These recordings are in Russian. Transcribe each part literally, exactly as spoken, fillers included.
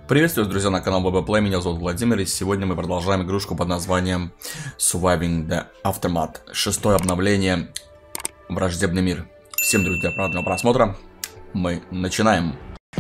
Приветствую, друзья, на канал ББ Меня зовут Владимир, и сегодня мы продолжаем игрушку под названием Surviving the Aftermath. Шестое обновление Враждебный мир. Всем, друзья, приятного просмотра. Мы начинаем.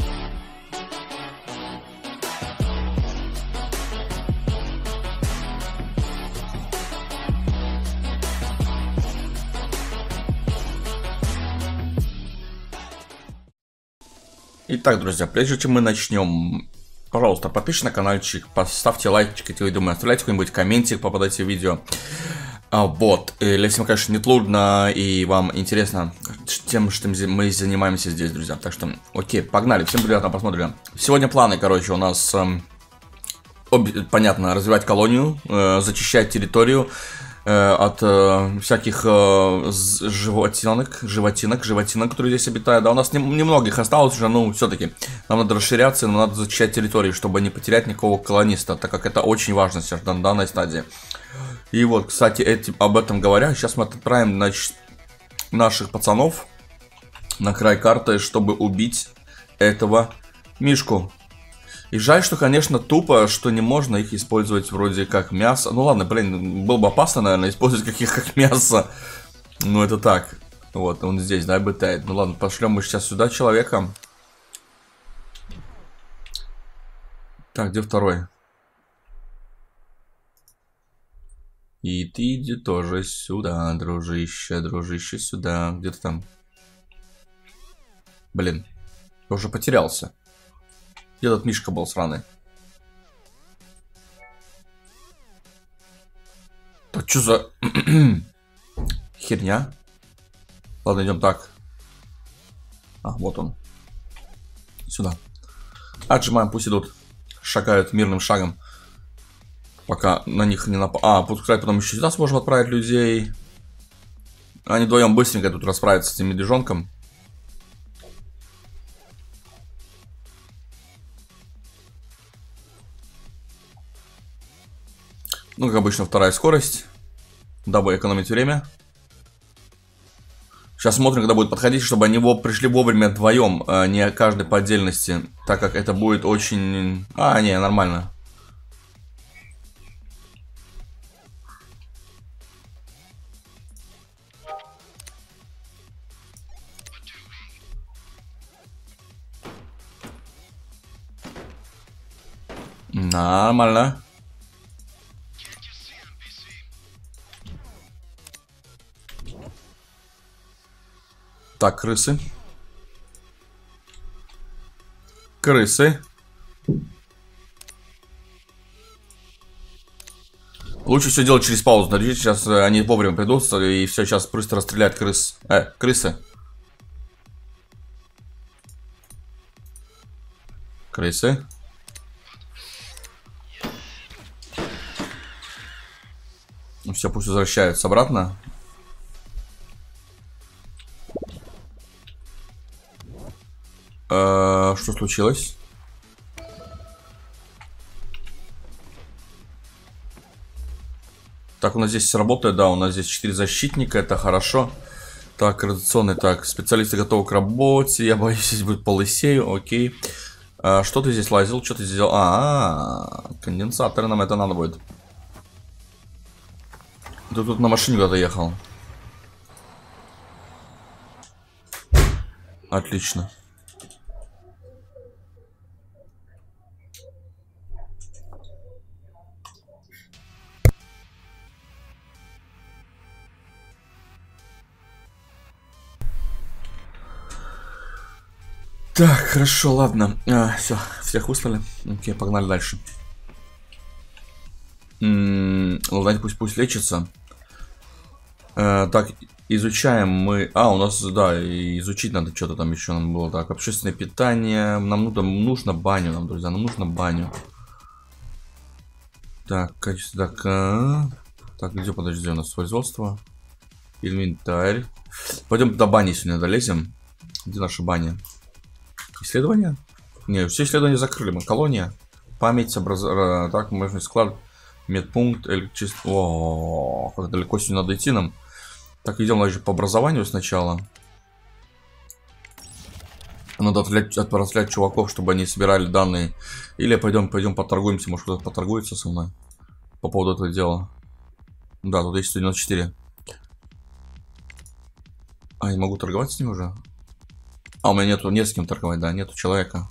Итак, друзья, прежде чем мы начнем, пожалуйста, подпишитесь на каналчик, поставьте лайкчик, если вы думаете, оставляйте какой-нибудь комментик по подаче видео. А, вот, если вам, конечно, не трудно и вам интересно тем, что мы занимаемся здесь, друзья. Так что, окей, погнали, всем приятного просмотра. Сегодня планы, короче, у нас, э, об, понятно, развивать колонию, э, зачищать территорию э, от э, всяких э, животинок, животинок, животинок, которые здесь обитают. Да, у нас не, немного их осталось уже, но все-таки нам надо расширяться, нам надо зачищать территорию, чтобы не потерять никакого колониста, так как это очень важно сейчас на данной стадии. И вот, кстати, этим, об этом говоря, сейчас мы отправим, значит, наших пацанов на край карты, чтобы убить этого мишку. И жаль, что, конечно, тупо, что не можно их использовать вроде как мясо. Ну ладно, блин, было бы опасно, наверное, использовать каких как мясо. Ну это так. Вот, он здесь, да, обитает. Ну ладно, пошлем мы сейчас сюда человека. Так, где второй? И ты иди тоже сюда, дружище, дружище, сюда. Где ты там? Блин, я уже потерялся. Где этот мишка был сраный? Да что за херня? Ладно, идем так. А, вот он. Сюда. Отжимаем, пусть идут. Шагают мирным шагом. Пока на них не напал. А, пускай потом еще сюда сможем отправить людей. Они вдвоем быстренько тут расправятся с этим медвежонком. Ну, как обычно, вторая скорость, дабы экономить время. Сейчас смотрим, когда будет подходить, чтобы они пришли вовремя вдвоем, а не каждый по отдельности. Так как это будет очень... А, не, нормально. Нормально. Так, крысы. Крысы. Лучше все делать через паузу. Надеюсь, сейчас они вовремя придут и все, сейчас просто расстреляют крыс. Э, крысы. Крысы. Все, пусть возвращаются обратно. Э, что случилось? Так, у нас здесь работает, да, у нас здесь четыре защитника, это хорошо. Так, радиационный, так, специалисты готовы к работе. Я боюсь, здесь будет полысею, окей. А, что ты здесь лазил? Что ты здесь делал? А, -а, -а конденсаторы, нам это надо будет. Ты тут на машине куда-то ехал. Отлично. Так, хорошо, ладно. А, все, всех выслали. Окей, погнали дальше. М-м, ладно, пусть пусть лечится. А, так, изучаем мы... А, у нас, да, изучить надо что-то там еще нам было. Так, общественное питание. Нам нужно, нужно баню, нам, друзья, нам нужно баню. Так, качество, так... А... Так, где, подожди, у нас производство? Инвентарь. Пойдем до бани сегодня долезем. Где наша баня? Исследования? Не, все исследования закрыли. Мы колония. Память, образ... Так, можно склад. Медпункт, электричество. О, как далеко сегодня надо идти нам. Так, идем, значит, по образованию сначала. Надо отвлечь, отправлять чуваков, чтобы они собирали данные. Или пойдем, пойдем поторгуемся. Может, кто-то поторгуется со мной по поводу этого дела. Да, тут есть сто девяносто четыре. А, я могу торговать с ним уже? А, у меня нету, не с кем торговать, да, нету человека.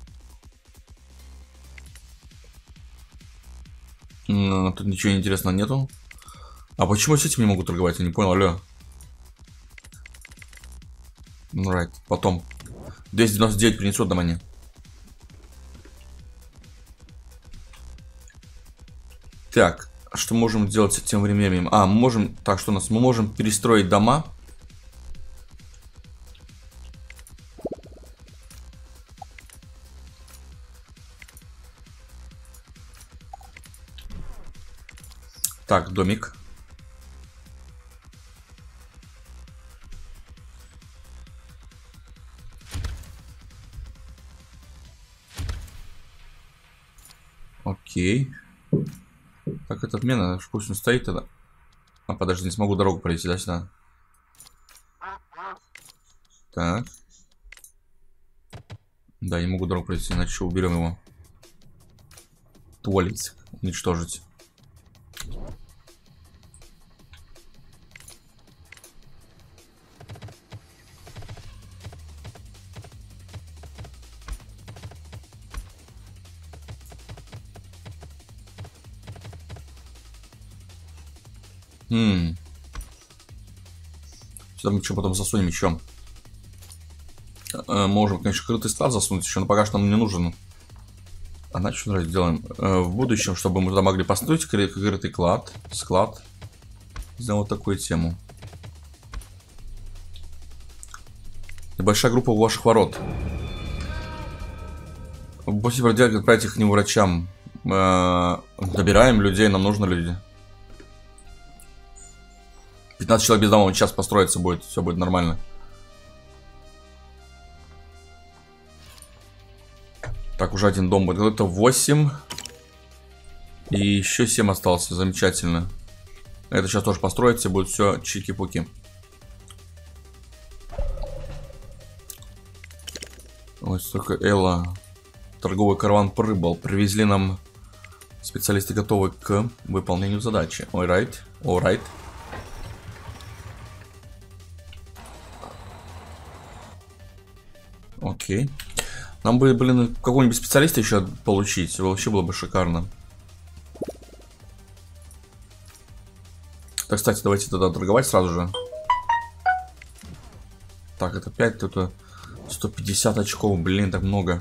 М-м, тут ничего интересного нету. А почему с этим не могу торговать? Я не понял, алло. Right, потом. двести девяносто девять принесут до меня. Так, что можем делать с тем временем? А, мы можем, так, что у нас? Мы можем перестроить дома. Так, домик. Окей. Так, это отмена. Пусть он стоит тогда. А, подожди, не смогу дорогу пройти, да, сюда. Так. Да, не могу дорогу пройти, иначе уберем его. Туалет. Уничтожить. Хм. Сюда мы что потом засунем еще? Э, можем, конечно, крытый склад засунуть еще, но пока что нам не нужен. А значит, что сделаем? Э, в будущем, чтобы мы туда могли построить кры крытый клад, склад. Сделаем вот такую тему. Небольшая группа у ваших ворот. После проделки отправить их к ним врачам. Э, добираем людей, нам нужны люди. пятнадцать человек без дома, сейчас построиться будет, все будет нормально. Так, уже один дом будет. Это восемь. И еще семь остался, замечательно. Это сейчас тоже построится, будет все чики-пуки. Ой, столько Элла. Торговый караван прибыл. Привезли нам специалисты, готовы к выполнению задачи. Alright, alright. Окей. Нам бы, блин, какого-нибудь специалиста еще получить. Вообще было бы шикарно. Так, кстати, давайте тогда торговать сразу же. Так, это пять, тут сто пятьдесят очков, блин, так много.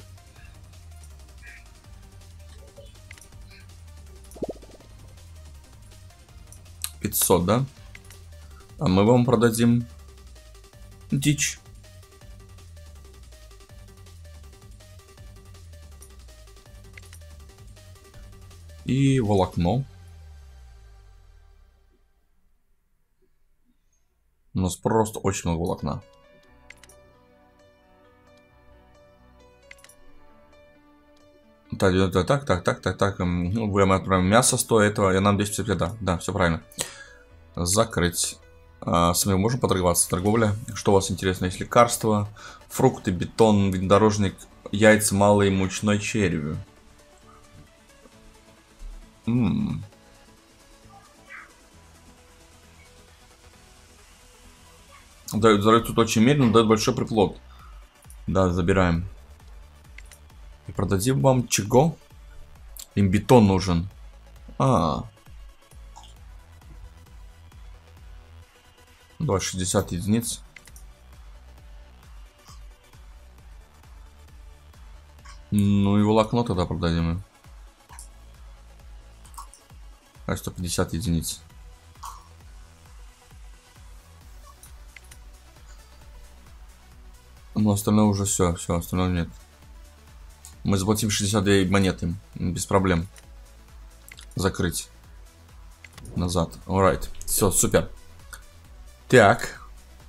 пятьсот, да? А мы вам продадим дичь. И волокно. У нас просто очень много волокна. Так, так, так, так, так, так. Ну, мы отправим мясо стоит этого. Я нам здесь да, да, все правильно. Закрыть. А, с вами можем поторговаться. Торговля. Что у вас интересно? Есть лекарства, фрукты, бетон, внедорожник, яйца, малый мучной червь. М-м. Дают, дают тут очень медленно, дают большой приплод. Да, забираем. И продадим вам чего? Им бетон нужен. А. Давай шестьдесят единиц. Ну и волокно тогда продадим. А сто пятьдесят единиц. Но остальное уже все, все, остальное нет. Мы заплатим шестьдесят две монеты, без проблем. Закрыть. Назад. Alright. Все, супер. Так.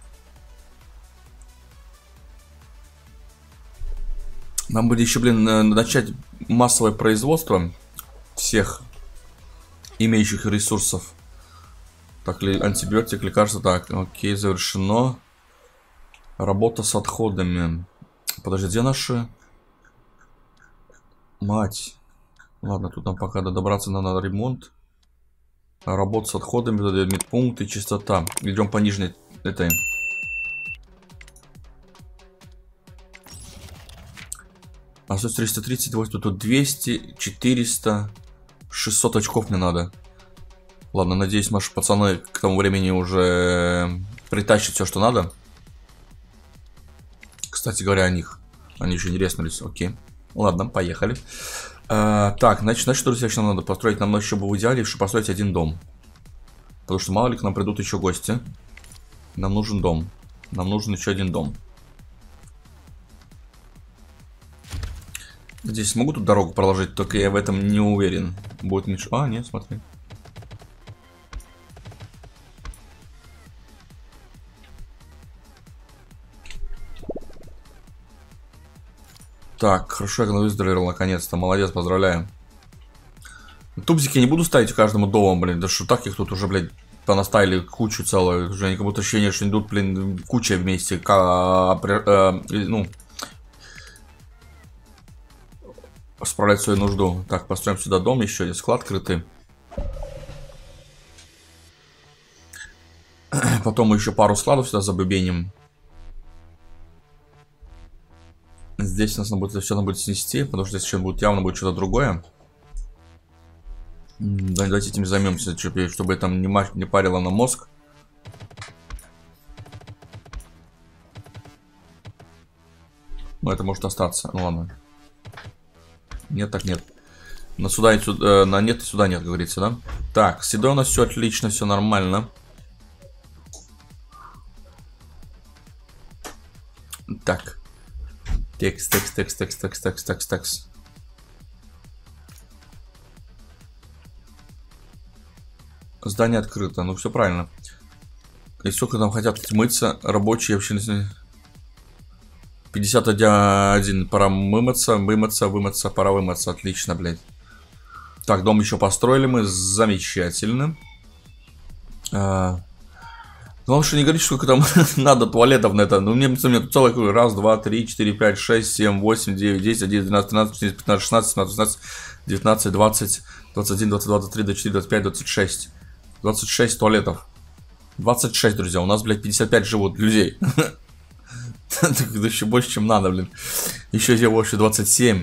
Нам будет еще, блин, начать массовое производство всех имеющих ресурсов. Так, антибиотик, лекарства. Так, окей, завершено. Работа с отходами. подожди, где наши... Мать. Ладно, тут нам пока добраться надо ремонт. Работа с отходами, медпункт и чистота. Идем по нижней этой. А стоит триста тридцать, тут двести, четыреста, шестьсот очков мне надо. Ладно, надеюсь, наши пацаны к тому времени уже притащат все, что надо. Кстати говоря, о них. Они еще не резнулись. Окей. Ладно, поехали. А, так, значит, значит, друзья, что нам надо построить? Нам еще бы в идеале еще построить один дом. Потому что мало ли к нам придут еще гости. Нам нужен дом. Нам нужен еще один дом. Здесь смогу тут дорогу проложить, только я в этом не уверен. Будет меньше... А, нет, смотри. Так, хорошо, я выздоровел наконец-то. Молодец, поздравляю. Тубзики я не буду ставить каждому дому, блин. Да что так их тут уже, блядь, понаставили кучу целую. Уже они как будто ощущение, что идут, блин, куча вместе. К, э, ну, справлять свою нужду. Так, построим сюда дом. Еще один склад крытый. Потом мы еще пару складов сюда забубеним. Здесь нас надо будет, все надо будет снести, потому что здесь еще будет явно будет что-то другое. Давайте этим займемся, чтобы там не, не парило на мозг. Ну, это может остаться. Ну ладно. Нет, так нет. На сюда и сюда, э, на нет и сюда нет, как говорится, да? Так, с едой у нас все отлично, все нормально. Так. Текст, текст, текст, текст, текст, текст, текст, текст. Здание открыто, ну все правильно. И сколько там хотят мыться, рабочие вообще... пятьдесят один, пора вымыться, вымыться, вымыться, пора вымыться, отлично, блядь. Так, дом еще построили мы, замечательно. А... Главное, что не говорит, сколько там надо туалетов на это. Ну, мне, мне тут целых раз, два, три, четыре, пять, шесть, семь, восемь, девять, десять, одиннадцать, двенадцать, тринадцать, четырнадцать, пятнадцать, шестнадцать, семнадцать, восемнадцать, девятнадцать, двадцать, двадцать один, двадцать два, двадцать три, двадцать четыре, двадцать пять, двадцать шесть. двадцать шесть туалетов. двадцать шесть, друзья. У нас, блядь, пятьдесят пять живут людей. Это еще больше, чем надо, блин. Еще здесь больше двадцать семь.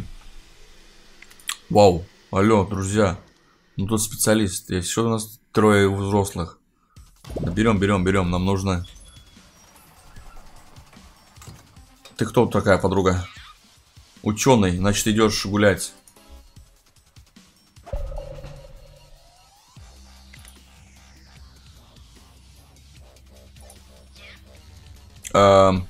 Вау. Алло, друзья. Ну, тут специалист есть. Еще у нас трое взрослых. Да берем, берем, берем. Нам нужно... Ты кто такая, подруга? Ученый. Значит, идешь гулять. Эм...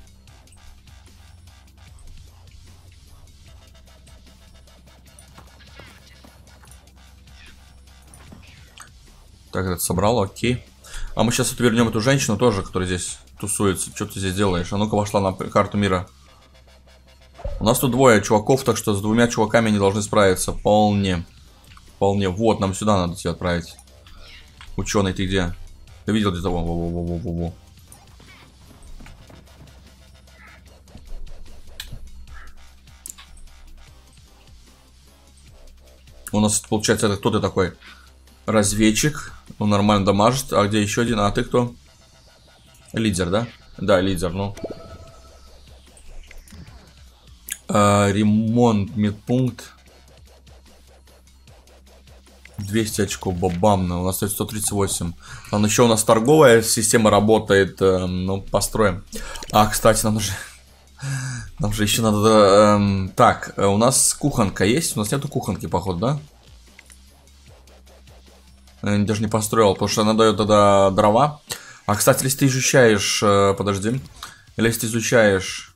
Так, это собрал, окей. А мы сейчас вернем эту женщину тоже, которая здесь тусуется. Что ты здесь делаешь? А ну-ка, вошла на карту мира. У нас тут двое чуваков, так что с двумя чуваками они должны справиться. Вполне. Вполне. Вот, нам сюда надо тебя отправить. Ученый, ты где? Ты видел где-то? Во-во-во-во-во-во. У нас, получается, это кто ты такой? Разведчик. Он нормально дамажит. А где еще один? А ты кто? Лидер, да? Да, лидер, ну. А, ремонт, медпункт. двести очков, бабамно. У нас стоит сто тридцать восемь. Там еще у нас торговая система работает. Э, ну, построим. А, кстати, нам же... Нам же еще надо... Э, так, у нас кухонка есть? У нас нету кухонки, походу, да? Я даже не построил, потому что она дает тогда дрова. А, кстати, если ты изучаешь... Э, подожди. Или если ты изучаешь...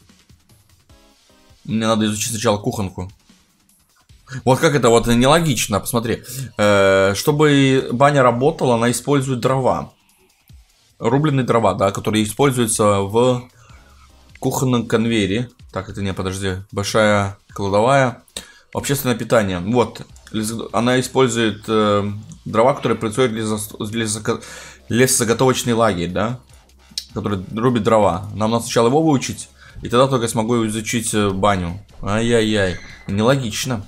Мне надо изучить сначала кухонку. Вот как это вот нелогично, посмотри. Э, чтобы баня работала, она использует дрова. Рубленые дрова, да, которые используются в кухонном конвейере. Так, это не, подожди. Большая кладовая. Общественное питание. Вот. Она использует э, дрова, которые происходят лесо, лесозаготовочный лагерь, да. Который рубит дрова. Нам надо сначала его выучить. И тогда только смогу изучить баню. Ай-яй-яй. Нелогично.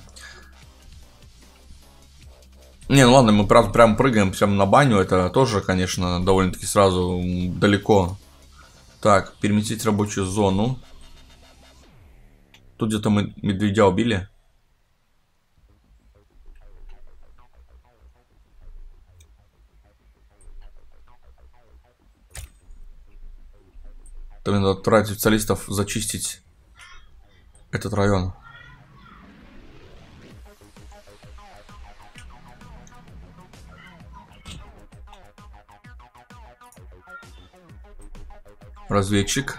Не, ну ладно, мы прям, прям прыгаем прямо на баню. Это тоже, конечно, довольно-таки сразу далеко. Так, переместить рабочую зону. Тут где-то мы медведя убили. То надо отправить специалистов зачистить этот район. Разведчик.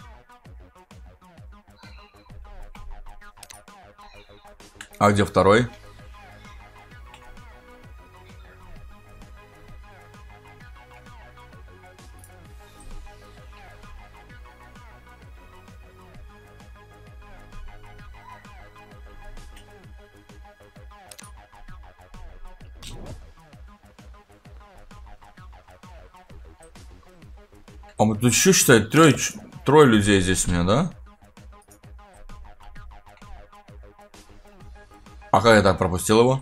А где второй? А мы тут еще считает трое, трое людей здесь у меня, да? А как я так пропустил его?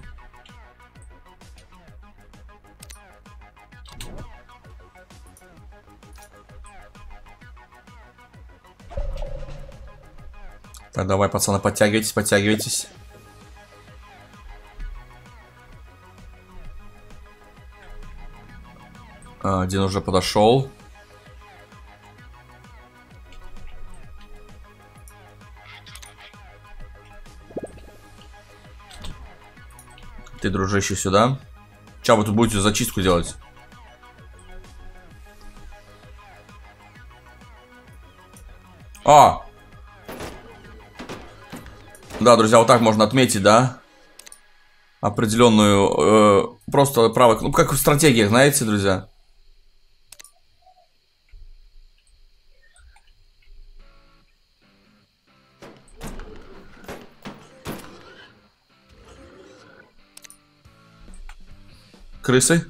Так, давай, пацаны, подтягивайтесь, подтягивайтесь. А, один уже подошел. Ты, дружище, сюда. Сейчас вы тут будете зачистку делать? А! Да, друзья, вот так можно отметить, да? Определенную, э, просто правой, ну как в стратегиях, знаете, друзья? Крысы?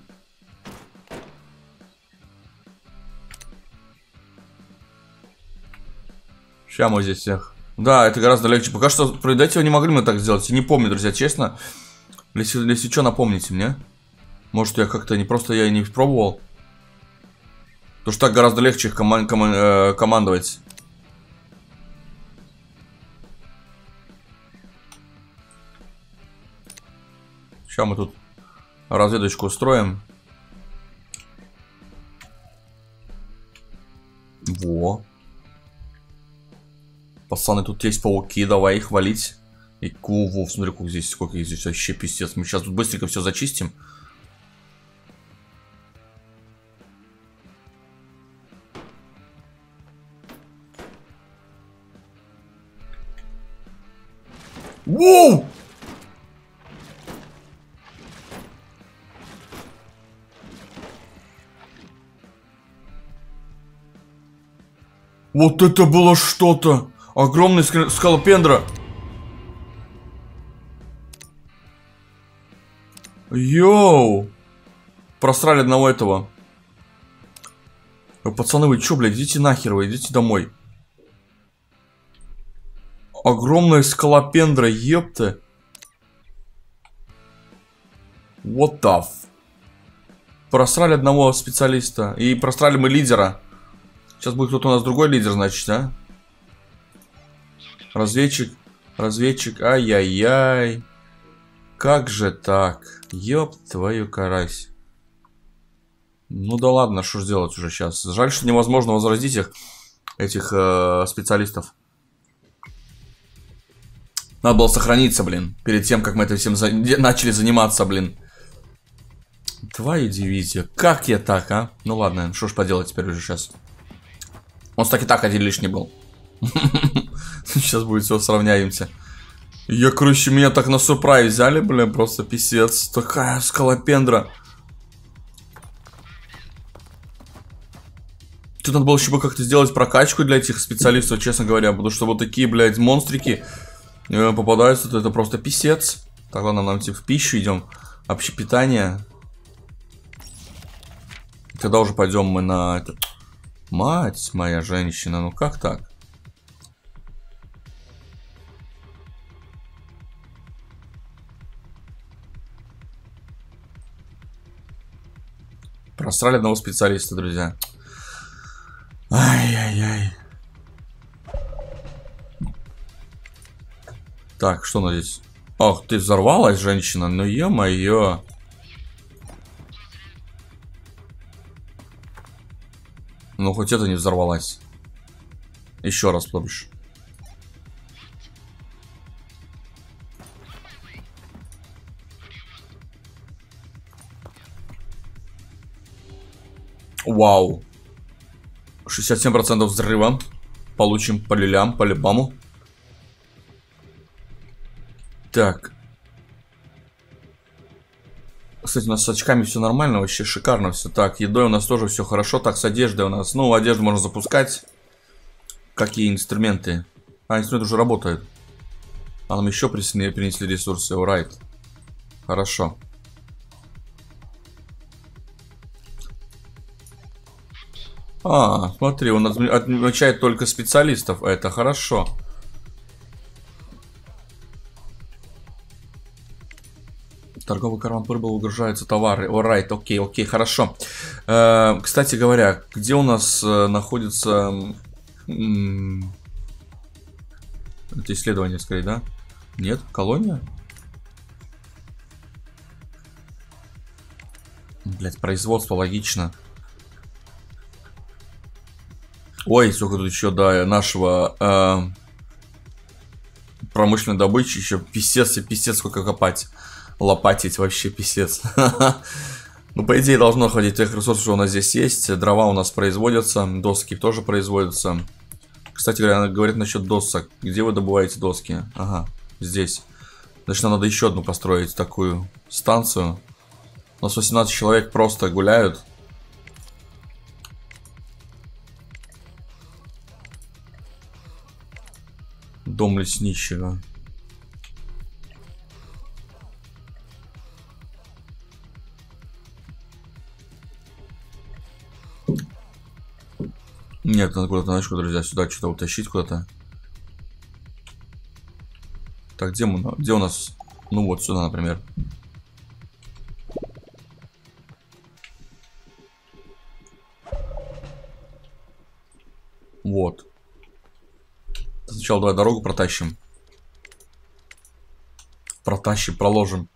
Сейчас мы здесь всех. Да, это гораздо легче. Пока что до этого не могли мы так сделать. Я не помню, друзья, честно. Если, если что, напомните мне. Может, я как-то не просто я и не пробовал. Потому что так гораздо легче их коман коман э, командовать. Сейчас мы тут разведочку устроим. Во. Пацаны, тут есть пауки, давай их валить. И во, смотри, сколько здесь, сколько их здесь вообще пиздец. Мы сейчас тут быстренько все зачистим. Воу! Вот это было что-то! Огромный скалопендра! Йоу! Просрали одного этого. Ой, пацаны, вы чё, блядь, идите нахер, вы идите домой. Огромная скалопендра, ёпта. What the f... Просрали одного специалиста. И просрали мы лидера. Сейчас будет кто-то у нас другой лидер, значит, а? Разведчик. Разведчик. Ай-яй-яй. Как же так? Ёб твою карась. Ну да ладно, что ж делать уже сейчас. Жаль, что невозможно возродить их, этих э, специалистов. Надо было сохраниться, блин. Перед тем, как мы это всем за... начали заниматься, блин. Твою дивизию. Как я так, а? Ну ладно, что ж поделать теперь уже сейчас. Он так и так один лишний был. Сейчас будет все, сравняемся. Я, короче, меня так на сюрприз взяли, блин, просто писец. Такая скалопендра. Тут надо было еще бы как-то сделать прокачку для этих специалистов, честно говоря. Потому что вот такие, блядь, монстрики э, попадаются, то это просто писец. Так, ладно, нам типа в пищу идем. Общепитание. Тогда уже пойдем мы на... Мать моя женщина, ну как так? Просрали одного специалиста, друзья. Ай-яй-яй. Так, что у нас здесь? Ох, ты взорвалась, женщина? Ну, ё-моё. Ну, хоть это не взорвалась. Еще раз, побольше. Вау. шестьдесят семь процентов взрыва. Получим по люлям, по любому. Так. Кстати, у нас с очками все нормально, вообще шикарно все. Так, едой у нас тоже все хорошо. Так, с одеждой у нас. Ну, одежду можно запускать. Какие инструменты? А, инструменты уже работают. А нам еще принесли, принесли ресурсы. Alright. Хорошо. А, смотри, он отмечает только специалистов. Это хорошо. Торговый карман прибыл, угружаются товары. Alright, окей, окей, хорошо. Э, кстати говоря, где у нас э, находится... М это исследование, скорее, да? Нет? Колония? Блять, производство, логично. Ой, сколько тут еще до нашего э, промышленной добычи еще писец и писец, сколько копать. Лопатить вообще писец. Ну, по идее, должно хватить тех ресурсов, что у нас здесь есть. Дрова у нас производятся, доски тоже производятся. Кстати говоря, она говорит насчет досок. Где вы добываете доски? Ага, здесь. Значит, нам надо еще одну построить такую станцию. У нас восемнадцать человек просто гуляют. Дом лесничего. Нет, надо куда-то, знаешь, друзья, сюда что-то утащить куда-то. Так, где мы? Где у нас? Ну вот сюда, например. Вот. Сначала давай дорогу протащим. Протащим, проложим.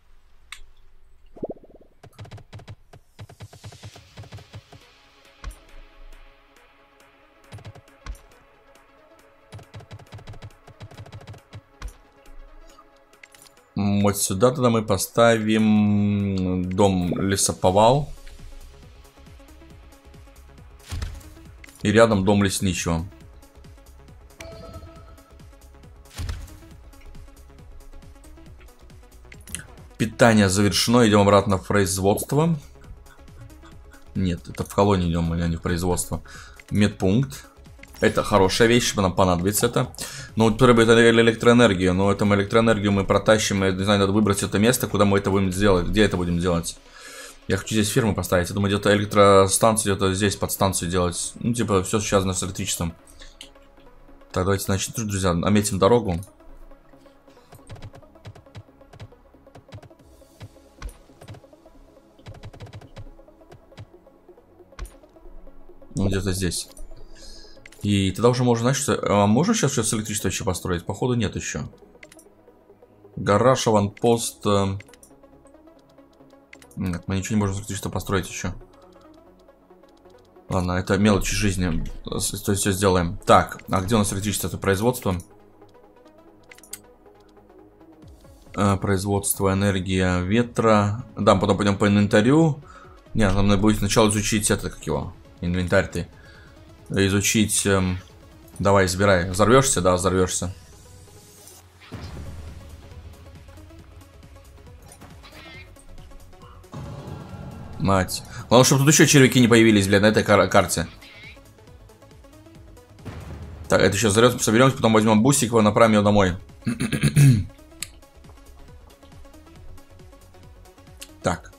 Вот сюда тогда мы поставим дом лесоповал. И рядом дом лесничего. Питание завершено. Идем обратно в производство. Нет, это в колонии идем, а не в производство. Медпункт. Это хорошая вещь, нам понадобится это. Но вот требует электроэнергию. Но эту электроэнергию мы протащим. Я не знаю, надо выбрать это место, куда мы это будем делать. Где это будем делать? Я хочу здесь фирму поставить. Я думаю, где-то электростанцию, где-то здесь подстанцию делать. Ну, типа, все связано с электричеством. Так, давайте, значит, друзья, наметим дорогу. Ну, где-то здесь. И тогда уже можно, значит, а можно сейчас сейчас электричество еще построить? Походу нет еще. Гараж, аванпост. Нет, мы ничего не можем электричество построить еще. Ладно, это мелочи жизни. То есть все сделаем. Так, а где у нас электричество? Это производство. Производство, энергия, ветра. Да, потом пойдем по инвентарю. Нет, нам надо будет сначала изучить это, как его, инвентарь ты. Изучить. Эм, давай, избирай. Взорвешься? Да, взорвешься. Мать. Главное, чтобы тут еще червяки не появились, блядь, на этой кар карте. Так, это сейчас взорвем, соберемся, потом возьмем бусик, его направим его домой. Так.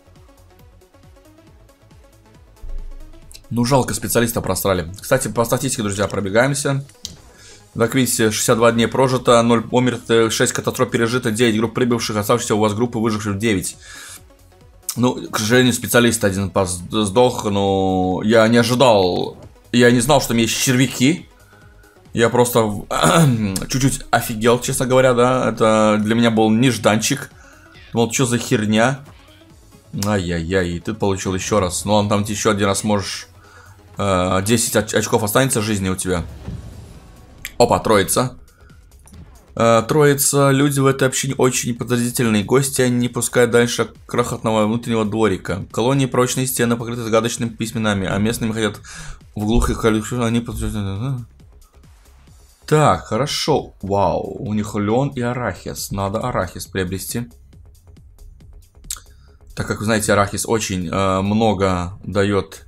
Ну, жалко, специалиста просрали. Кстати, по статистике, друзья, пробегаемся. Так, видите, шестьдесят два дней прожито, ноль умер, шесть катастроф пережито, девять групп прибывших, оставшихся у вас группы выживших девять. Ну, к сожалению, специалист один сдох, но я не ожидал. Я не знал, что там есть червяки. Я просто чуть-чуть офигел, честно говоря, да. Это для меня был нежданчик. Думал, что за херня. Ай-яй-яй, и ты получил еще раз. Ну, он там ты еще один раз можешь... Э, десять оч очков останется жизни у тебя. Опа, троица. Э, троица. Люди в этой общине очень подозрительные. Гости они не пускают дальше крохотного внутреннего дворика. Колонии прочные стены покрыты загадочными письменами, а местными ходят в глухих колючках. Они... Так, хорошо. Вау, у них лен и арахис. Надо арахис приобрести. Так как вы знаете, арахис очень э, много дает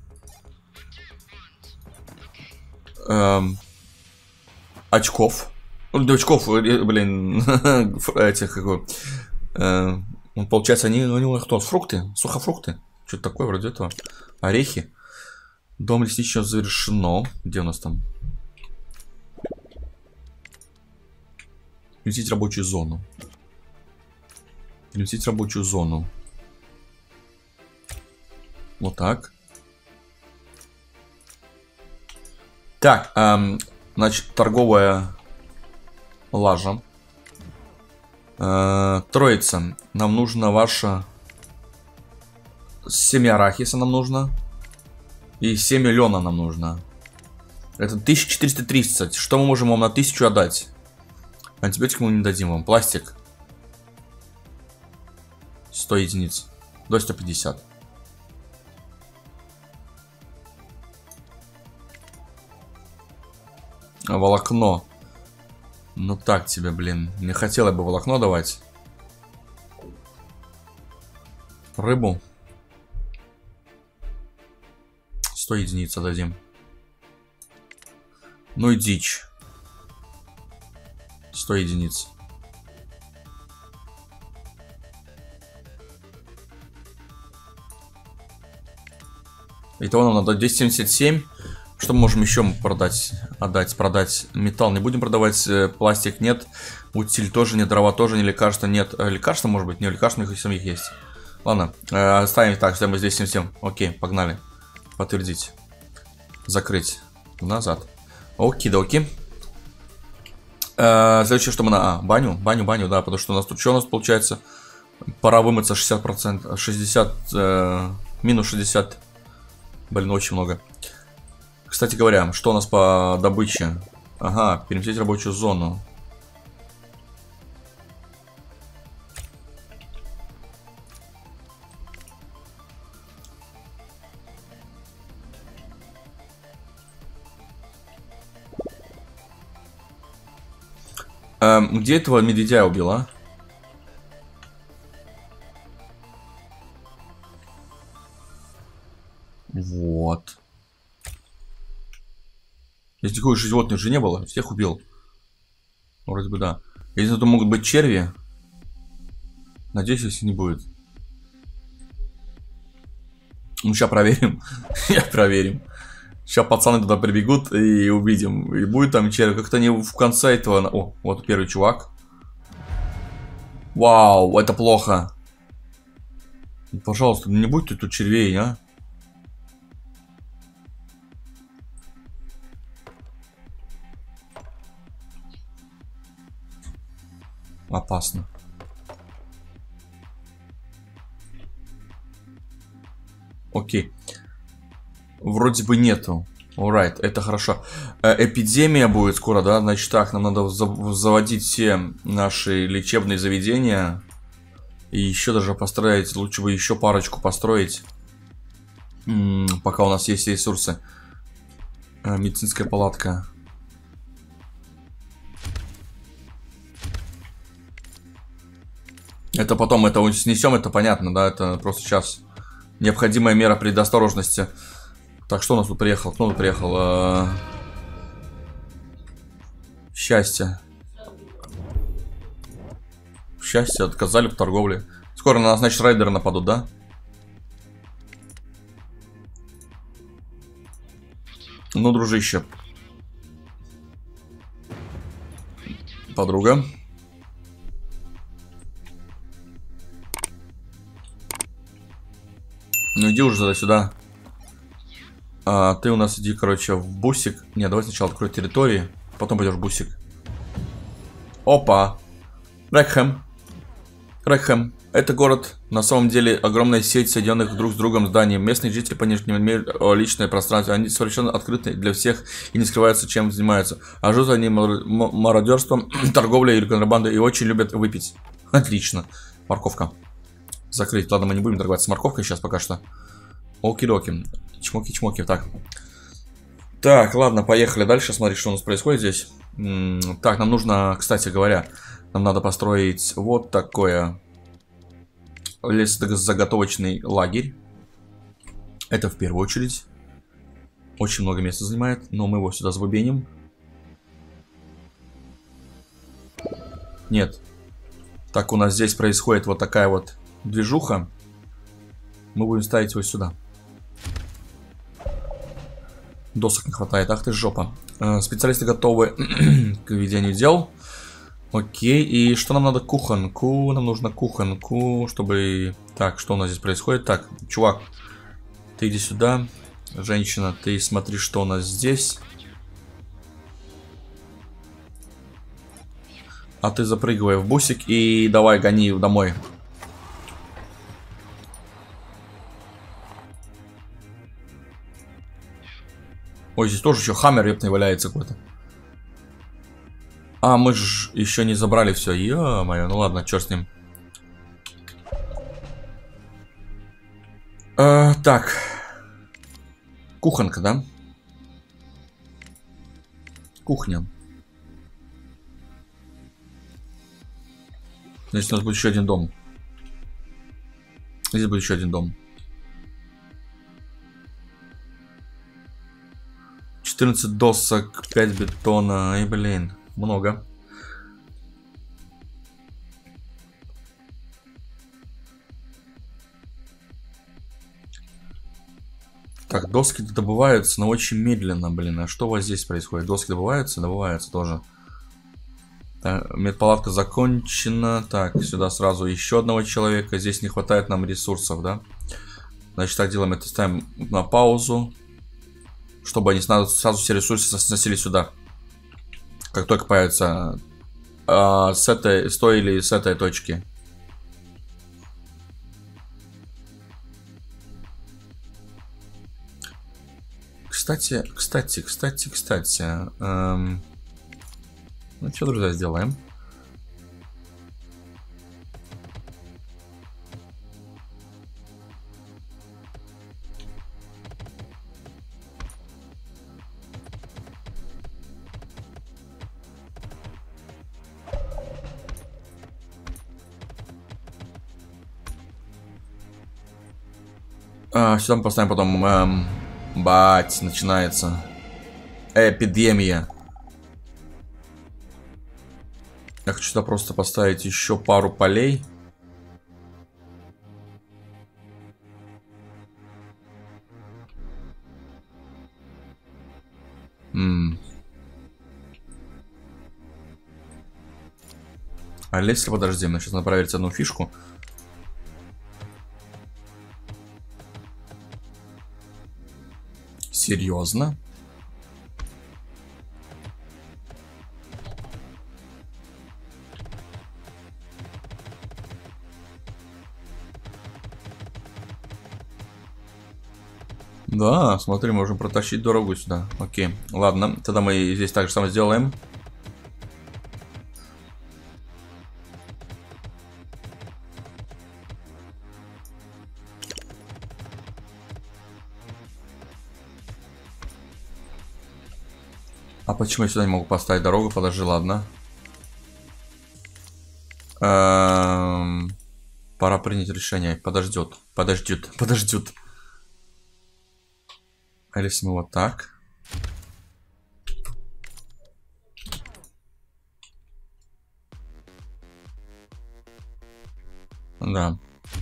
э, очков. Ну, очков, блин, этих, как, э, получается, они, у него кто? Фрукты, сухофрукты. Что-то такое вроде этого. Орехи. Дом лесничего завершено. Где у нас там? Переместить рабочую зону. Переместить рабочую зону. Вот так. Так, эм, значит, торговая лажа. Э, троица. Нам нужно ваша... Семя арахиса нам нужно. И семя лена нам нужно. Это тысяча четыреста тридцать. Что мы можем вам на тысячу отдать? Антибиотик мы не дадим вам. Пластик. сто единиц. До сто пятьдесят. Волокно. Ну так тебе, блин. Не хотела бы волокно давать. Рыбу. сто единиц дадим. Ну и дичь. сто единиц. Итого нам надо двести семьдесят семь. Что мы можем еще продать? Отдать, продать металл. Не будем продавать, пластик нет. Утиль тоже нет, дрова тоже не, лекарства нет. Лекарства, может быть, не, лекарства у них самих есть. Ладно, оставим так, что мы здесь семьдесят семь. Окей, погнали. Подтвердить. Закрыть. Назад. Оки-доки. Следующее, что мы на... А, баню, баню, баню, да, потому что у нас тут что у нас получается? Пора вымыться шестьдесят процентов. шестьдесят, э, минус шестьдесят. Блин, очень много. Кстати говоря, что у нас по добыче? Ага, переместить рабочую зону. Эм, где этого медведя убила? Вот. Если таких животных же не было, всех убил. Вроде бы да. Если это могут быть черви. Надеюсь, если не будет. Ну, сейчас проверим. Я проверим. Сейчас пацаны туда прибегут и увидим. И будет там червь. Как-то не в конце этого... О, вот первый чувак. Вау, это плохо. Пожалуйста, не будь тут червей, а. Опасно. Окей. Вроде бы нету. Alright, это хорошо. Эпидемия будет скоро, да? Значит так, нам надо заводить все наши лечебные заведения. И еще даже построить, лучше бы еще парочку построить. М -м, пока у нас есть ресурсы. Медицинская палатка. Это потом, это снесем, это понятно, да? Это просто сейчас необходимая мера предосторожности. Так, что у нас тут приехал? Кто тут приехал? А... Счастье. Счастье, отказали в торговле. Скоро на нас, значит, рейдеры нападут, да? Ну, дружище. Подруга. Ну иди уже туда сюда. А, ты у нас иди, короче, в бусик. Не, давай сначала открой территории, потом пойдешь в бусик. Опа. Рекхэм. Рекхэм. Это город, на самом деле, огромная сеть соединенных друг с другом зданий. Местные жители по-нижнему имеют личное пространство. Они совершенно открыты для всех и не скрываются, чем занимаются. А живут они мародерством, торговлей или контрабандой и очень любят выпить. Отлично. Морковка. Закрыть. Ладно, мы не будем торговать с морковкой сейчас пока что. Оки-доки. Чмоки-чмоки. Так. Так, ладно, поехали дальше смотреть, что у нас происходит здесь. Так, нам нужно, кстати говоря, нам надо построить вот такое лесозаготовочный лагерь. Это в первую очередь. Очень много места занимает, но мы его сюда забубеним. Нет. Так, у нас здесь происходит вот такая вот движуха. Мы будем ставить его сюда. Досок не хватает, ах ты жопа. Специалисты готовы к ведению дел. Окей, и что нам надо? Кухонку, нам нужно кухонку, чтобы... Так, что у нас здесь происходит? Так, чувак, ты иди сюда. Женщина, ты смотри, что у нас здесь. А ты запрыгивай в бусик и давай гони домой. Ой, здесь тоже еще хаммер репный валяется какой-то. А, мы же еще не забрали все. Ё-моё, ну ладно, черт с ним. А, так. Кухонка, да? Кухня. Здесь у нас будет еще один дом. Здесь будет еще один дом. четырнадцать досок, пять бетона. Ай, блин, много. Так, доски добываются, но очень медленно, блин. А что у вас здесь происходит? Доски добываются? Добываются тоже. Так, медпалатка закончена. Так, сюда сразу еще одного человека. Здесь не хватает нам ресурсов, да? Значит, так делаем это, ставим на паузу. Чтобы они сразу, сразу все ресурсы сносили сюда. Как только появятся а, с этой, с той или с этой точки. Кстати, кстати, кстати, кстати. Эм... Ну что, друзья, сделаем? А, сюда мы поставим потом... Эм... Бать, начинается эпидемия. Я хочу сюда просто поставить еще пару полей. М-м. А если подожди, мне сейчас надо проверить одну фишку. Серьезно? Да, смотри, можем протащить дорогу сюда. Окей, ладно, тогда мы здесь так же самое сделаем. А почему я сюда не могу поставить дорогу? Подожди, ладно. Эм... Пора принять решение. Подождет, подождет, подождет. А если мы вот так? Да.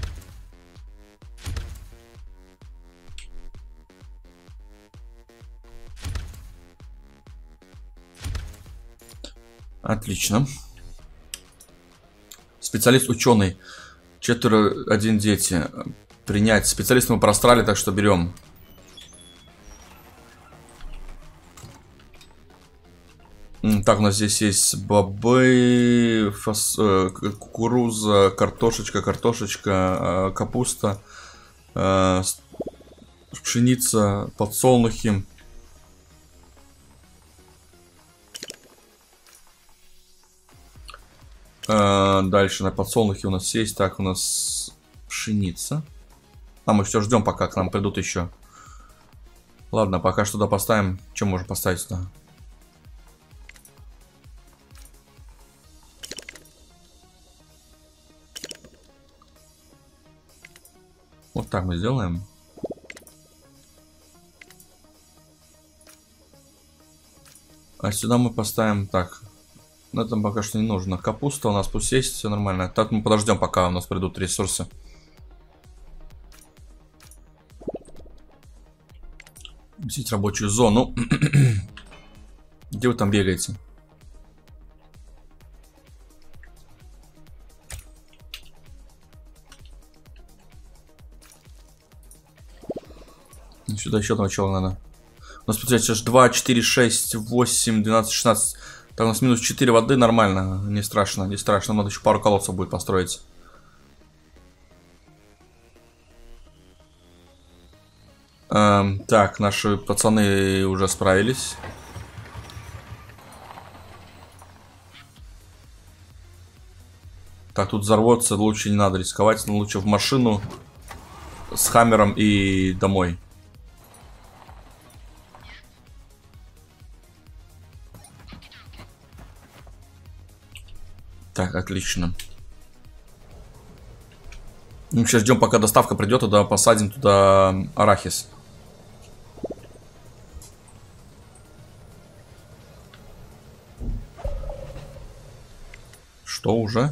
Отлично. Специалист ученый. Четверо, один дети. Принять. Специалиста мы просрали, так что берем. Так, у нас здесь есть бобы, фас, э, кукуруза, картошечка, картошечка, э, капуста, э, пшеница, подсолнухи. Э, дальше на подсолнухе у нас есть. Так, у нас пшеница. А мы все ждем, пока к нам придут еще. Ладно, пока что туда поставим. Что можем поставить сюда? Вот так мы сделаем. А сюда мы поставим так. Но это пока что не нужно. Капуста у нас пусть есть, все нормально. Так мы подождем, пока у нас придут ресурсы. Взять рабочую зону. Где вы там бегаете? Сюда еще одного чела надо. У нас, получается, два, четыре, шесть, восемь, двенадцать, шестнадцать. Так, у нас минус четыре воды, нормально. Не страшно, не страшно. Надо еще пару колодцев будет построить. Эм, так, наши пацаны уже справились. Так, тут взорваться лучше не надо рисковать. Лучше в машину с хаммером и домой. Так, отлично. Мы сейчас ждем, пока доставка придет, туда посадим туда арахис. Что уже?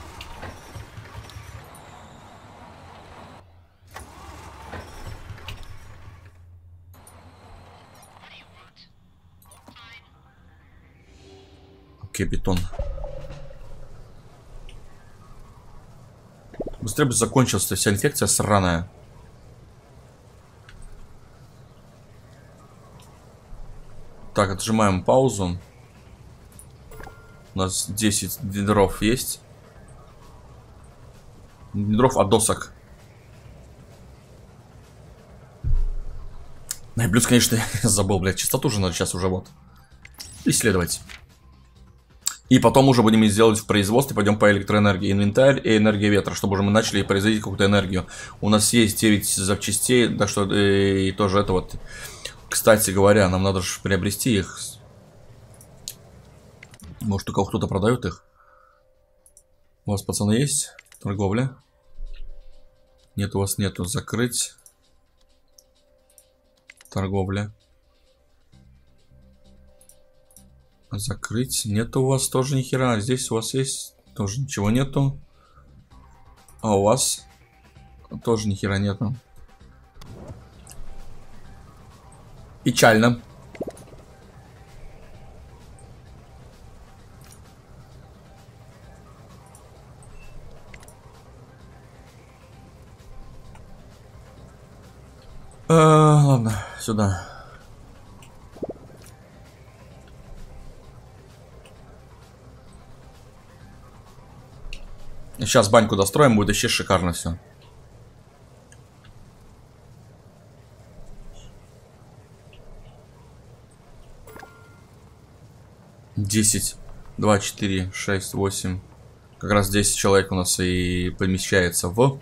Окей, бетон. Быстрее бы закончилась вся инфекция сраная. Так, отжимаем паузу. У нас десять дров есть. Не дров, а досок. Ну и плюс, конечно, я забыл, блядь, частоту же надо сейчас уже вот исследовать. И потом уже будем сделать в производстве, пойдем по электроэнергии, инвентарь и энергия ветра, чтобы уже мы начали производить какую-то энергию. У нас есть девять запчастей, так что и, и тоже это вот. Кстати говоря, нам надо же приобрести их. Может, только кто-то продает их. У вас, пацаны, есть торговля? Нет, у вас нету. Закрыть. Торговля. Закрыть. Нет у вас тоже ни хера. Здесь у вас есть тоже ничего нету. А у вас тоже ни хера нету. Печально. А, ладно, сюда. Сейчас баньку достроим, будет еще шикарно все. десять, два, четыре, шесть, восемь. Как раз десять человек у нас и помещается в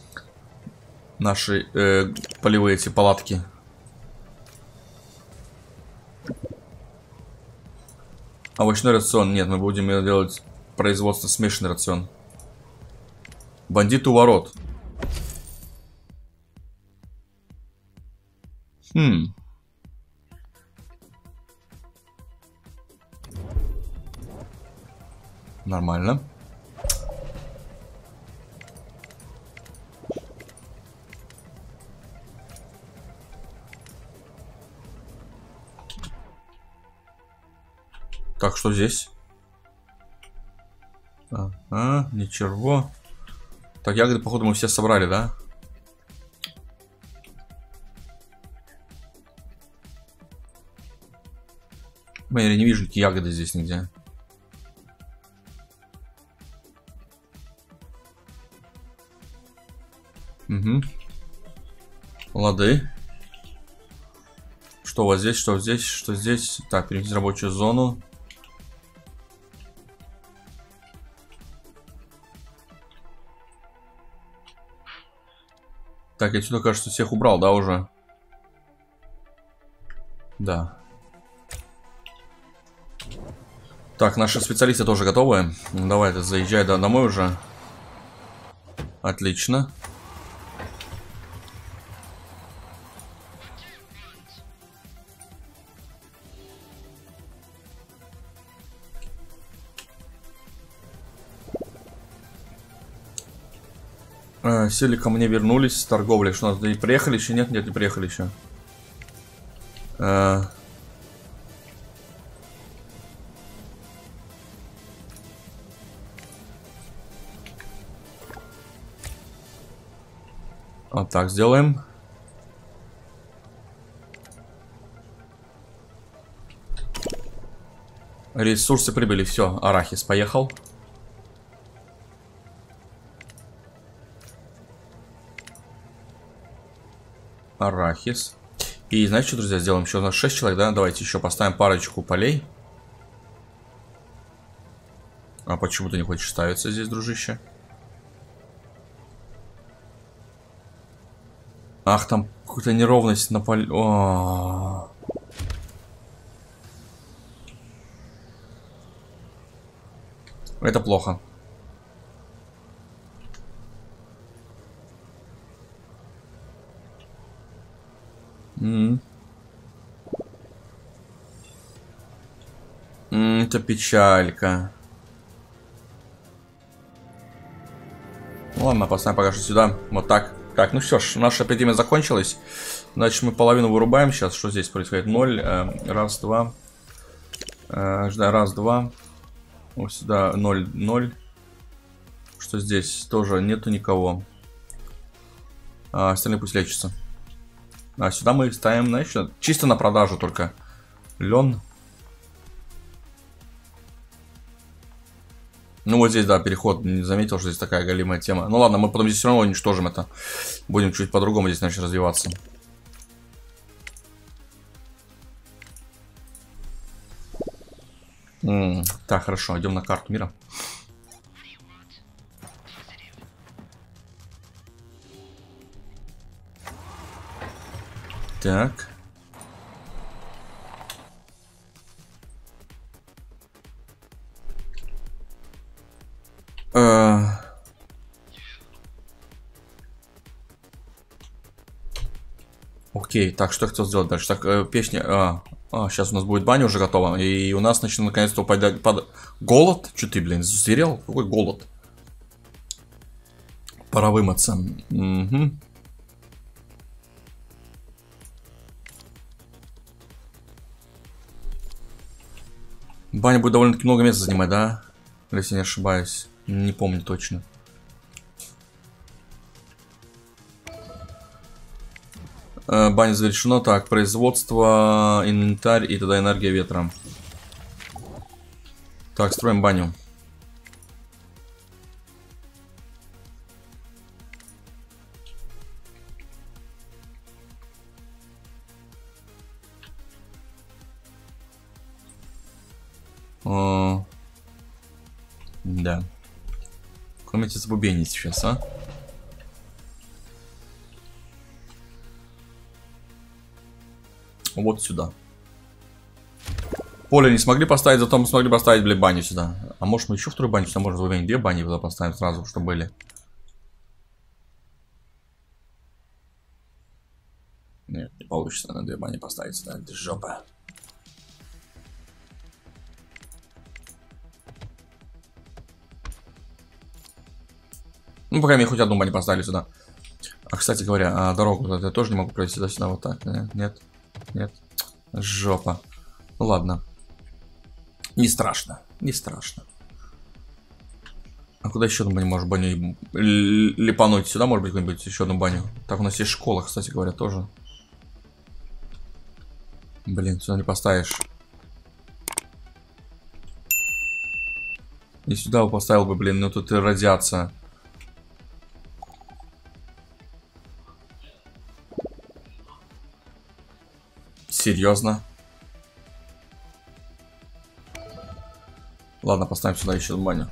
наши э, полевые эти палатки. Овощной рацион. Нет, мы будем делать производство смешанный рацион. Бандит у ворот. Хм. Нормально. Так, что здесь? Ага, ничего. Так, ягоды, походу, мы все собрали, да? Я не вижу никакие ягоды здесь нигде. Угу. Лады. Что у вас здесь, что здесь, что здесь? Так, перейти в рабочую зону. Так, я отсюда, кажется, всех убрал, да, уже? Да. Так, наши специалисты тоже готовы. Ну, давай, ты заезжай да, домой уже. Отлично. А, сели ко мне, вернулись с торговли. Что, надо, приехали еще? Нет, нет, не приехали еще. А... Вот так сделаем. Ресурсы прибыли, все, арахис поехал. Арахис. И знаете что, друзья, сделаем еще у нас шесть человек, да? Давайте еще поставим парочку полей. А почему ты не хочешь ставиться здесь, дружище? Ах, там какая-то неровность на поле. О -о -о. Это плохо. Mm. Mm, это печалька. Ладно, поставим пока что сюда. Вот так. Так, ну что ж, наша эпидемия закончилась. Значит, мы половину вырубаем сейчас. Что здесь происходит? Ноль. Э, раз, два. Э, ждай, раз, два. Вот сюда ноль, ноль. Что здесь? Тоже нету никого. А, остальные пусть лечатся. А сюда мы ставим, знаешь, чисто на продажу только. Лен. Ну вот здесь, да, переход. Не заметил, что здесь такая голимая тема. Ну ладно, мы потом здесь все равно уничтожим это. Будем чуть по-другому здесь, значит, развиваться. М-м, так, хорошо, идем на карту мира. Так. Э... Окей, так, что я хотел сделать дальше? Так, э, песня... А, а, сейчас у нас будет баня уже готова. И у нас начнет наконец-то упадать... Под... Голод? Че ты, блин, зверел? Какой голод? Пора вымыться. Угу. Баня будет довольно-таки много места занимать, да? Если не ошибаюсь. Не помню точно. Баня завершена. Так, производство, инвентарь и тогда энергия ветра. Так, строим баню. О, да. Комнате забубенить сейчас, а? Вот сюда. Поле не смогли поставить, зато мы смогли поставить, блин, баню сюда. А может мы еще вторую баню сюда можем забубенить? Две бани туда поставим сразу, чтобы были. Нет, не получится на две бани поставить сюда. Это жопа. Ну, пока мне хоть одну баню поставили сюда. А, кстати говоря, а дорогу я тоже не могу провести сюда-сюда вот так. Нет, нет, нет. Жопа. Ну ладно. Не страшно, не страшно. А куда еще одну баню, может, баню липануть? Сюда, может быть, какую-нибудь еще одну баню. Так, у нас есть школа, кстати говоря, тоже. Блин, сюда не поставишь. И сюда поставил бы, блин, ну тут и радиация. Серьезно? Ладно, поставим сюда еще баню.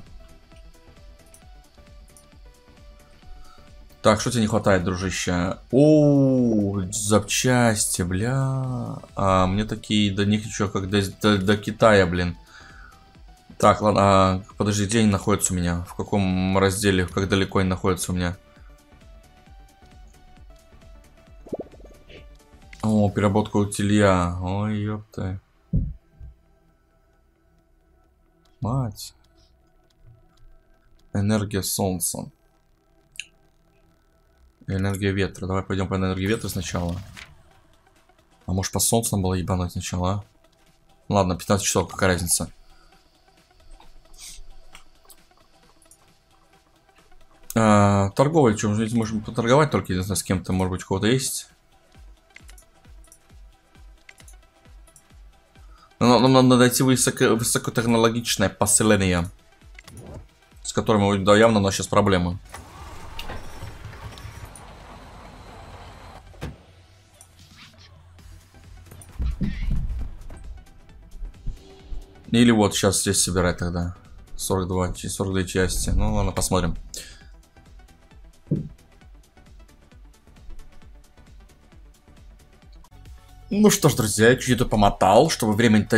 Так, что тебе не хватает, дружище? О, запчасти, бля. А, мне такие до них еще как до, до, до Китая, блин. Так, ладно, а, подожди, где они находятся у меня? В каком разделе, как далеко они находятся у меня? О, переработка утилья. Ой, ёпта. Мать. Энергия солнца. Энергия ветра. Давай пойдем по энергии ветра сначала. А может по солнцу нам было ебануть сначала, а? Ладно, пятнадцать часов, какая разница. А, торговый, что, можем поторговать только, не знаю, с кем-то, может быть, у кого-то есть. Но нам надо найти высоко, высокотехнологичное поселение, с которым, да, явно у нас сейчас проблемы. Или вот сейчас здесь собирать тогда. сорок два, сорок две части. Ну ладно, посмотрим. Ну что ж, друзья, я чуть-чуть помотал, чтобы время не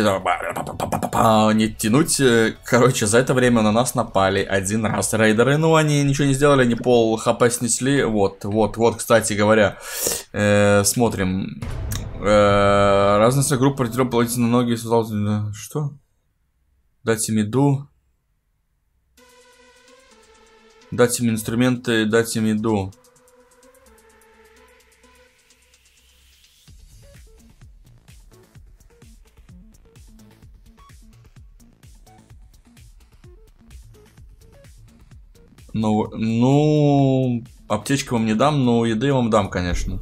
тянуть. Короче, за это время на нас напали один раз рейдеры. Ну, они ничего не сделали, они пол хп снесли. Вот, вот, вот, кстати говоря. Э, смотрим. Э, разные группы партнеров платить на ноги. Что? Дать им еду. Дать им инструменты, дать им еду. Ну, ну, аптечку вам не дам, но еды вам дам, конечно.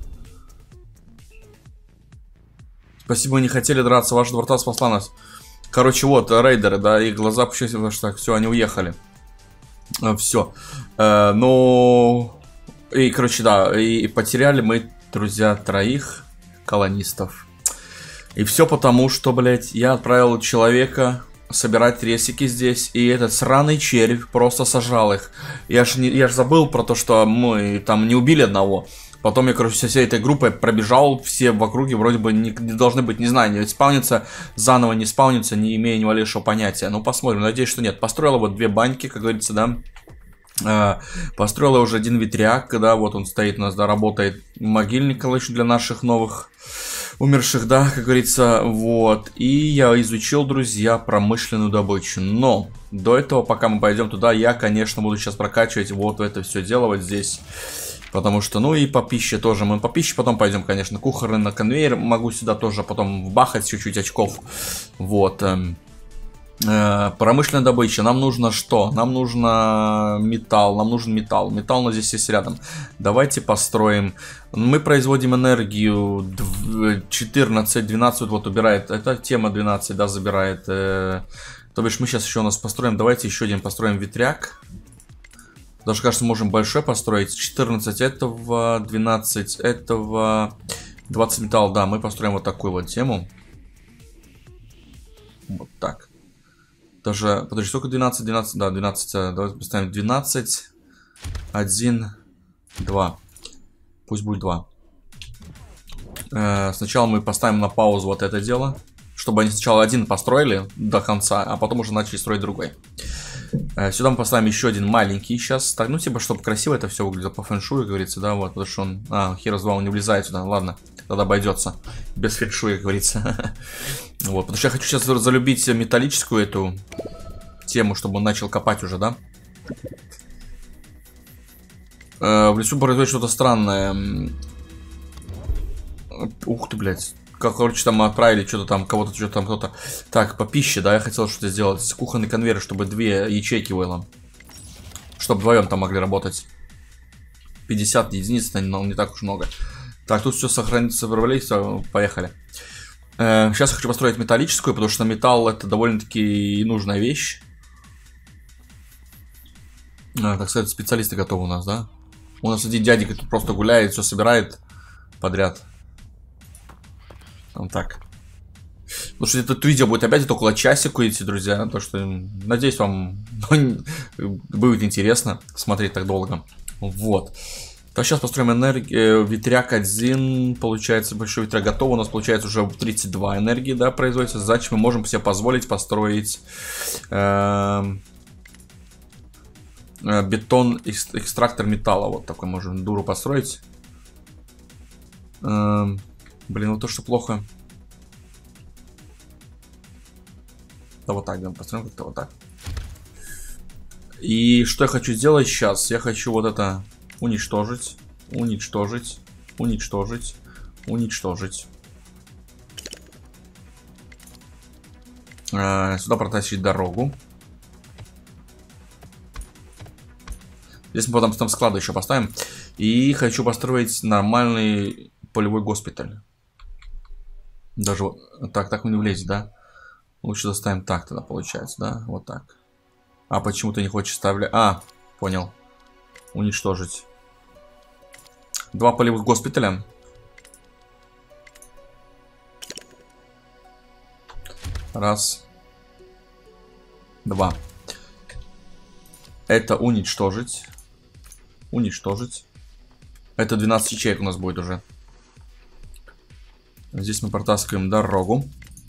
Спасибо, вы не хотели драться, ваша дворца спасла нас. Короче, вот, рейдеры, да, их глаза пущались, потому что так, все, они уехали. Все. Э, ну, и, короче, да, и, и потеряли мы, друзья, троих колонистов. И все потому, что, блядь, я отправил человека собирать ресики здесь, и этот сраный червь просто сожрал их. Я ж, не, я ж забыл про то, что мы там не убили одного. Потом я, короче, со всей этой группой пробежал, все в округе вроде бы не, не должны быть, не знаю, не спаунится, заново не спаунится, не имея ни малейшего понятия. Ну, посмотрим, надеюсь, что нет. Построила вот две баньки, как говорится, да. Uh, построила уже один ветряк, да, вот он стоит у нас, да, работает могильник, короче, для наших новых умерших, да, как говорится, вот. И я изучил, друзья, промышленную добычу, но до этого, пока мы пойдем туда, я, конечно, буду сейчас прокачивать вот это все дело вот здесь, потому что, ну и по пище тоже, мы по пище потом пойдем, конечно, кухонный на конвейер, могу сюда тоже потом вбахать чуть-чуть очков, вот. Промышленная добыча. Нам нужно что? Нам нужно металл. Нам нужен металл. Металл у нас здесь есть рядом. Давайте построим. Мы производим энергию четырнадцать, двенадцать вот убирает. Это тема двенадцать, да, забирает. То бишь мы сейчас еще у нас построим. Давайте еще один построим ветряк. Даже, кажется, можем большой построить. четырнадцать этого, двенадцать этого, двадцать металл. Да, мы построим вот такую вот тему. Вот так. Даже, подожди, сколько двенадцать, двенадцать, да, двенадцать, давайте поставим двенадцать, один, два, пусть будет два. Э, сначала мы поставим на паузу вот это дело, чтобы они сначала один построили до конца, а потом уже начали строить другой. Э, сюда мы поставим еще один маленький сейчас, так, ну типа, чтобы красиво это все выглядело по фэншую, как говорится, да, вот, потому что он, а, Heroes два, он не влезает сюда, ладно. Тогда обойдется. Без фэншуя, как говорится. Вот, потому что я хочу сейчас залюбить металлическую эту тему, чтобы он начал копать уже, да? Э, в лесу произойдет что-то странное. Ух ты, блядь. Как, короче, там отправили что-то там, кого-то, что-то там, кто-то. Так, по пище, да, я хотел что-то сделать. Кухонный конвейер, чтобы две ячейки было. Чтобы вдвоем там могли работать. пятьдесят единиц, но не так уж много. Так, тут все сохранится, ворвались, поехали. Э, сейчас я хочу построить металлическую, потому что металл это довольно-таки нужная вещь. А, так сказать, специалисты готовы у нас, да? У нас один дядька тут просто гуляет, все собирает подряд. Вот так. Ну что это видео будет опять это около часика идти, друзья. То что, надеюсь, вам будет интересно смотреть так долго. Вот. Так, сейчас построим энергию. Ветряк один. Получается, большой ветряк готов. У нас получается уже тридцать два энергии, да, производится. Значит, мы можем себе позволить построить э, э, бетон экстрактор металла. Вот такой можем дуру построить. Э, блин, вот то, что плохо. Да вот так, да, построим как-то вот так. И что я хочу сделать сейчас? Я хочу вот это уничтожить, уничтожить, уничтожить, уничтожить. А, сюда протащить дорогу. Здесь мы потом там склады еще поставим. И хочу построить нормальный полевой госпиталь. Даже так, так мы не влезет, да? Лучше доставим так тогда, получается, да? Вот так. А почему ты не хочешь ставлять? А, понял. Уничтожить. Два полевых госпиталя. Раз. Два. Это уничтожить. Уничтожить. Это двенадцать ячеек у нас будет уже. Здесь мы протаскиваем дорогу.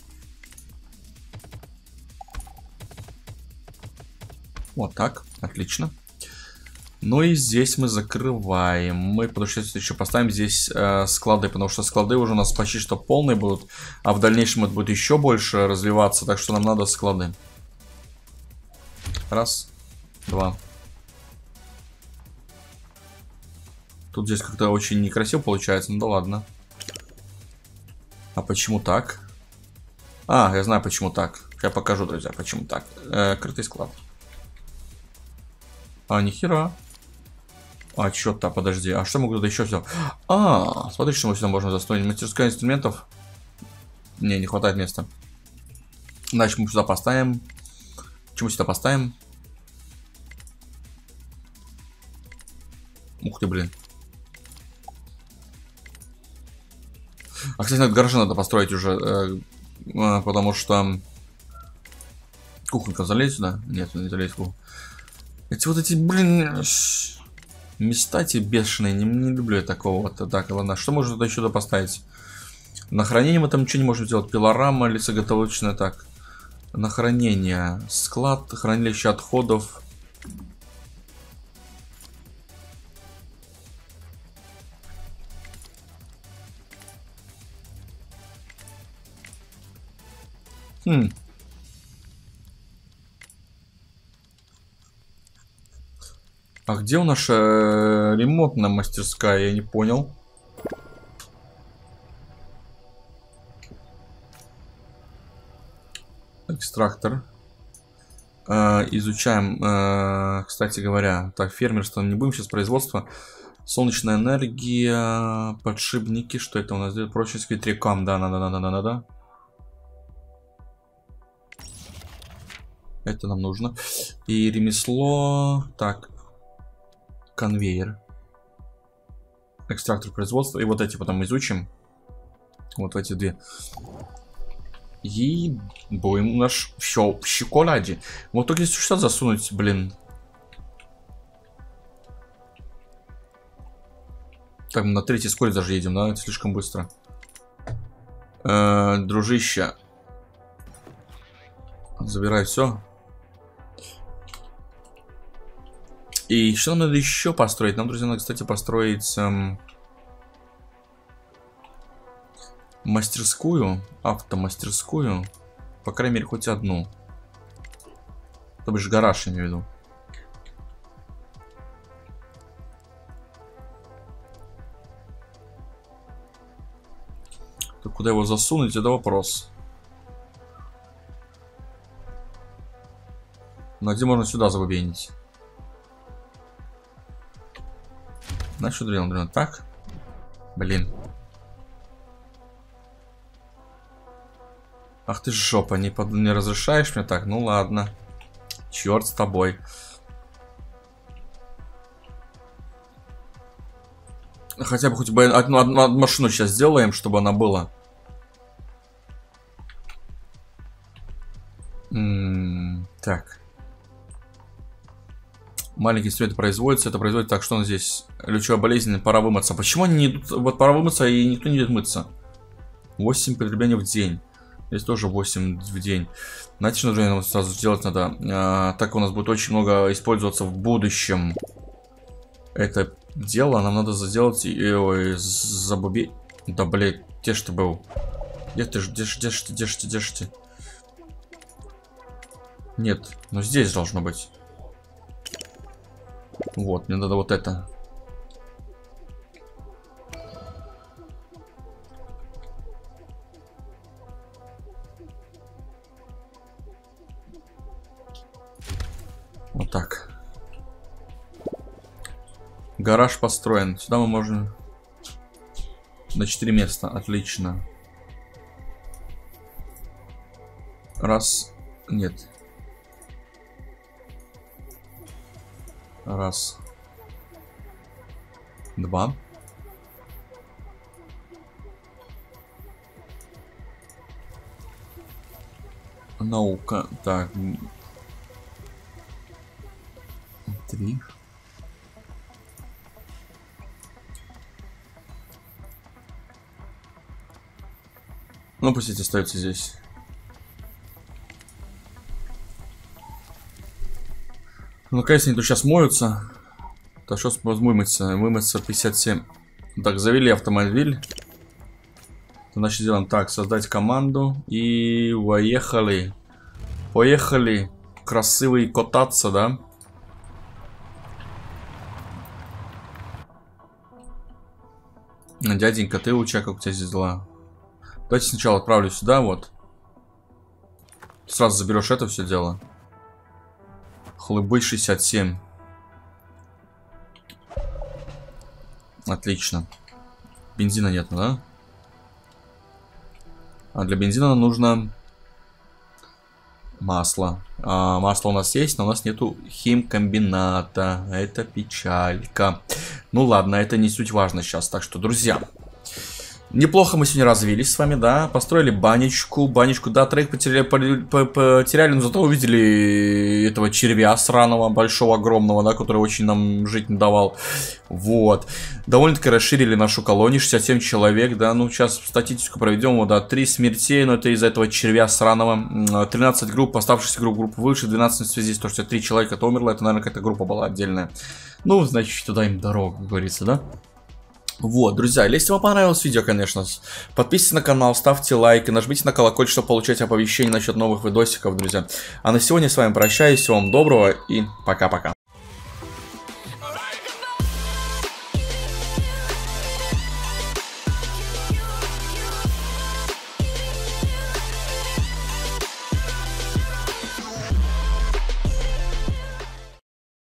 Вот так. Отлично. Ну и здесь мы закрываем. Мы, потому что еще поставим здесь э, склады, потому что склады уже у нас почти что полные будут. А в дальнейшем это будет еще больше развиваться, так что нам надо склады. Раз, два. Тут здесь как-то очень некрасиво получается, ну да ладно. А почему так? А, я знаю почему так. Я покажу, друзья, почему так. Э, крытый склад. А, нихера. А, чё-то, подожди. А что мы кто-то еще взял? А, смотри, что мы сюда можем застроить. Мастерская инструментов. Не, не хватает места. Значит, мы сюда поставим. Чему сюда поставим? Ух ты, блин. А, кстати, надо гаражи надо построить уже. Э, э, потому что... Кухонька залезть сюда? Нет, не залезть. Эти вот эти, блин... Места эти бешеные, не, не люблю я такого вот. Так, ладно, что можно туда еще поставить? На хранение мы там ничего не можем сделать. Пилорама, лесоготовочная, так. На хранение. Склад, хранилище отходов. Хм. А где у наша э, ремонтная мастерская? Я не понял. Экстрактор. Э, изучаем, э, кстати говоря. Так, фермерство не будем сейчас, производство. Солнечная энергия, подшипники. Что это у нас делает? Прочность к ветрякам. Да, да, да, да, да, да, да. Это нам нужно. И ремесло. Так. Конвейер. Экстрактор производства. И вот эти потом изучим. Вот эти две. И будем наш все в шоколаде. Вот только если что засунуть, блин. Так, мы на третьей скорость даже едем, да? Это слишком быстро. Э-э, дружище. Забирай все. И что нам надо еще построить? Нам, друзья, надо, кстати, построить эм, мастерскую, автомастерскую. По крайней мере, хоть одну. То бишь гараж, я имею в виду. Так куда его засунуть, это вопрос. Но где можно сюда забубенить? Знаешь, что делаем, блин, так? Блин. Ах ты жопа, не, под... не разрешаешь мне так? Ну ладно. Черт с тобой. Хотя бы хоть бы одну, одну, одну машину сейчас сделаем, чтобы она была. М-м, так. Маленький инструмент производится. Это производит так, что он здесь. Лючевая болезнь, пора вымыться. Почему они не идут? Вот пора вымыться, и никто не идет мыться. восемь потреблений в день. Здесь тоже восемь в день. Знаете, что нам сразу сделать надо? А, так у нас будет очень много использоваться в будущем. Это дело нам надо сделать. Ой, забуби. Да, блядь, где ж ты был? Где ты, где ж, где ж ты, где ж ты, где ж ты? Нет, ну здесь должно быть. Вот, мне надо вот это. Вот так. Гараж построен. Сюда мы можем... На четыре места. Отлично. Раз. Нет. Раз. Два. Наука. Так. Три. Ну, пусть эти остаются здесь. Ну, конечно, они тут сейчас моются. Так что вымыться? Вымыться пятьдесят семь. Так, завели автомобиль. Значит, делаем так. Создать команду. И поехали. Поехали. Красивый кататься, да? Дяденька, ты у тебя как у тебя здесь дела? Давайте сначала отправлю сюда, вот. Сразу заберешь это все дело. Хлыбы шестьдесят семь. Отлично. Бензина нет, да? А для бензина нужно масло. А, масло у нас есть, но у нас нету химкомбината. Это печалька. Ну ладно, это не суть важно сейчас. Так что, друзья, неплохо мы сегодня развились с вами, да. Построили банечку. Банечку, да, трек потеряли, потеряли, но зато увидели этого червя сраного, большого, огромного, да, который очень нам жить не давал. Вот. Довольно-таки расширили нашу колонию. шестьдесят семь человек, да. Ну, сейчас статистику проведем. Вот, да, три смертей, но это из-за этого червя сраного. тринадцать групп, оставшихся групп, групп выше. двенадцать в связи с тем, что три человека-то умерло. Это, наверное, какая-то группа была отдельная. Ну, значит, туда им дорога, как говорится, да. Вот, друзья, если вам понравилось видео, конечно, подписывайтесь на канал, ставьте лайк и нажмите на колокольчик, чтобы получать оповещения насчет новых видосиков, друзья. А на сегодня с вами прощаюсь, всего вам доброго и пока-пока.